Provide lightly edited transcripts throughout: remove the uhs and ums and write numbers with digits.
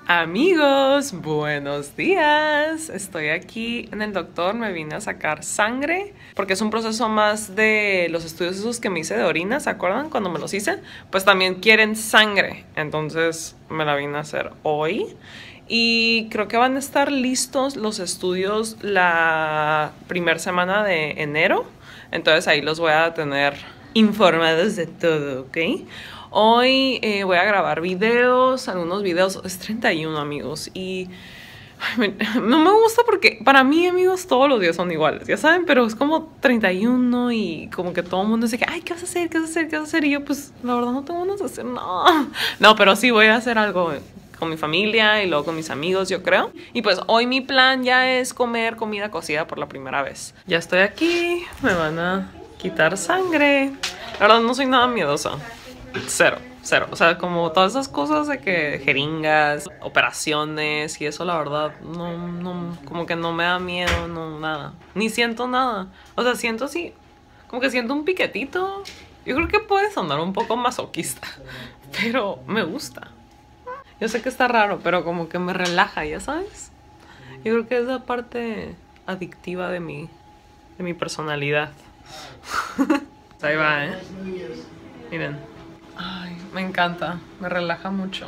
Amigos, buenos días. Estoy aquí en el doctor, me vine a sacar sangre porque es un proceso más de los estudios esos que me hice de orina, ¿se acuerdan? Cuando me los hice, pues también quieren sangre, entonces me la vine a hacer hoy y creo que van a estar listos los estudios la primera semana de enero, entonces ahí los voy a tener informados de todo, ¿ok? Hoy voy a grabar videos, algunos videos, es 31 amigos y no me gusta porque para mí amigos todos los días son iguales, ya saben, pero es como 31 y como que todo el mundo dice que ay, ¿qué vas a hacer? ¿Qué vas a hacer? ¿Qué vas a hacer? Y yo pues la verdad no tengo ganas de hacer nada. No, pero sí voy a hacer algo con mi familia y luego con mis amigos, yo creo. Y pues hoy mi plan ya es comer comida cocida por la primera vez. Ya estoy aquí, me van a quitar sangre. La verdad no soy nada miedosa. Cero. O sea, como todas esas cosas de que jeringas, operaciones y eso, la verdad, no, como que no me da miedo, no, nada. Ni siento nada. O sea, siento así, como que siento un piquetito. Yo creo que puede sonar un poco masoquista, pero me gusta. Yo sé que está raro, pero como que me relaja, ¿ya sabes? Yo creo que es la parte adictiva de mi personalidad. Ahí va, ¿eh? Miren. Ay, me encanta, me relaja mucho.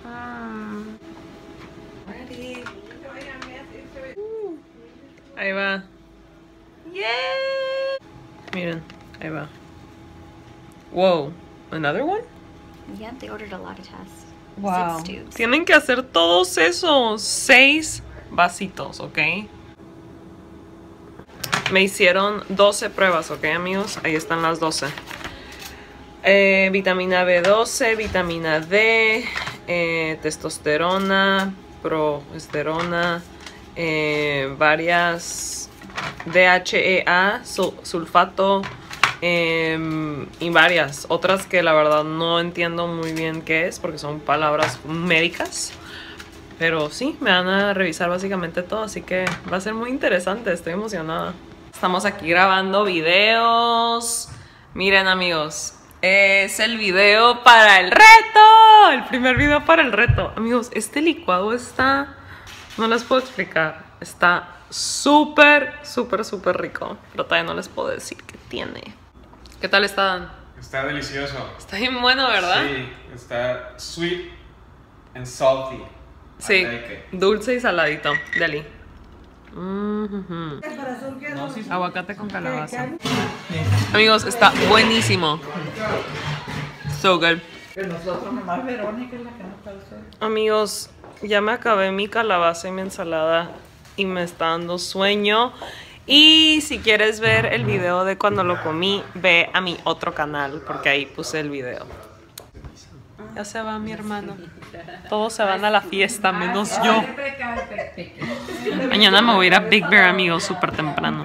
Ready. Ahí va. Yeah. Miren, ahí va. Wow, another one? Yeah, they ordered a lot of tests. Wow. 6 tubes. Tienen que hacer todos esos 6 vasitos, ¿ok? Me hicieron 12 pruebas, ¿ok, amigos? Ahí están las 12. Vitamina B12, vitamina D, testosterona, progesterona, varias DHEA, sulfato y varias otras que la verdad no entiendo muy bien qué es porque son palabras médicas. Pero sí, me van a revisar básicamente todo, así que va a ser muy interesante, estoy emocionada. Estamos aquí grabando videos. Miren amigos, es el video para el reto. El primer video para el reto. Amigos, este licuado está... No les puedo explicar. Está súper rico. Pero todavía no les puedo decir qué tiene. ¿Qué tal está, Dan? Está delicioso. Está bien bueno, ¿verdad? Sí, está sweet and salty. Sí, dulce y saladito. Deli. Aguacate con calabaza. Amigos, está buenísimo. So good. Amigos, ya me acabé mi calabaza y mi ensalada y me está dando sueño. Y si quieres ver el video de cuando lo comí, ve a mi otro canal porque ahí puse el video. Ya se va mi hermano. Todos se van a la fiesta, menos yo. Mañana me voy a ir a Big Bear, amigos, súper temprano.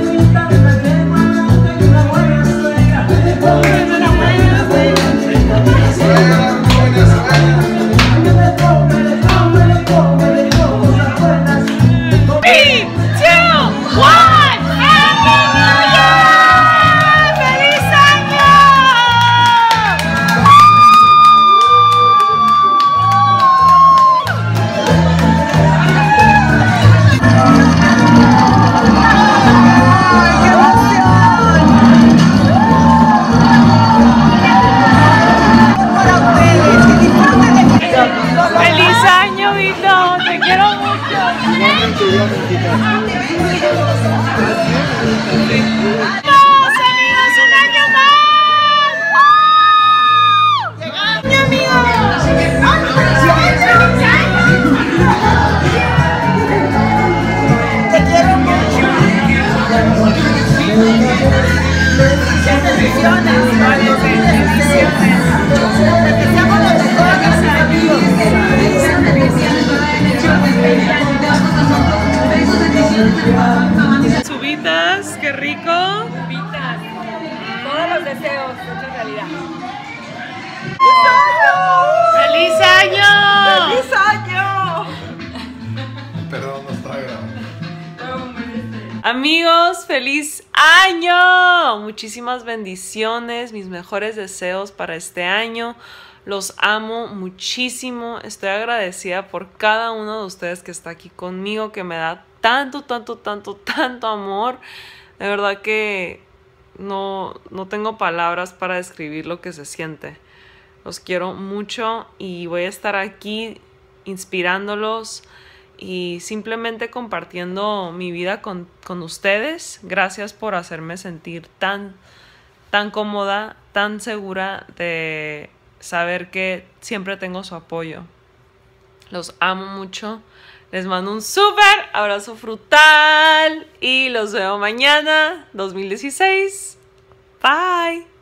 Subitas, qué rico. Subitas. Todos los deseos hechos realidad. ¡Feliz año! ¡Feliz año! Perdón, no estaba grabando. Amigos, feliz año. Muchísimas bendiciones, mis mejores deseos para este año. Los amo muchísimo. Estoy agradecida por cada uno de ustedes que está aquí conmigo, que me da tanto, tanto, tanto, tanto amor. De verdad que no tengo palabras para describir lo que se siente. Los quiero mucho y voy a estar aquí inspirándolos y simplemente compartiendo mi vida con ustedes. Gracias por hacerme sentir tan cómoda, tan segura de saber que siempre tengo su apoyo. Los amo mucho. Les mando un súper abrazo frutal y los veo mañana, 2016. Bye.